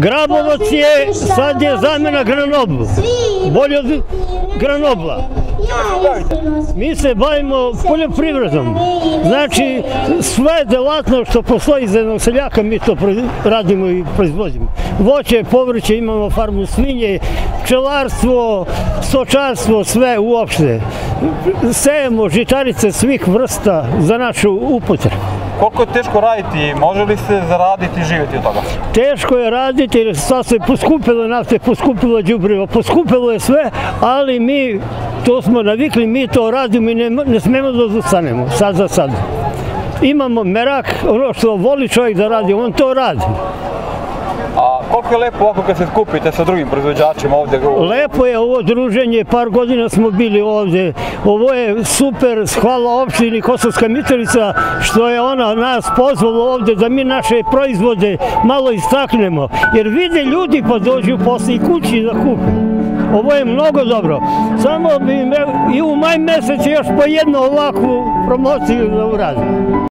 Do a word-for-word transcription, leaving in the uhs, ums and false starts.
Grabovac je, sad je zamena Granoblu, bolje od Granobla. Mi se bavimo poljoprivredom, znači sve delatno što postoji za jednog seljaka mi to radimo i proizvodimo. Voće, povrće, imamo farmu svinje, pčelarstvo, stočarstvo, sve uopšte. Sejemo žitarice svih vrsta za našu upotrebu. Koliko je teško raditi? Može li se zaraditi i živjeti od toga? Teško je raditi jer sad se poskupilo nafte, poskupilo đubrivo, poskupilo je sve, ali mi to smo navikli, mi to radimo i ne, ne smemo da zastanemo, sad za sad. Imamo merak, ono što voli čovjek da radi, on to radi. A koliko je lepo ovako kad se skupite sa drugim proizvođačima ovdje? Lepo je ovo druženje, par godina smo bili ovdje. Ovo je super, hvala opštini Kosovska Mitrovica što je ona nas pozvala ovdje da mi naše proizvode malo istaknemo. Jer vide ljudi pa dođu posle i kući da kupe. Ovo je mnogo dobro. Samo bi i u maj mesec još po jednu ovakvu promociju da uradim.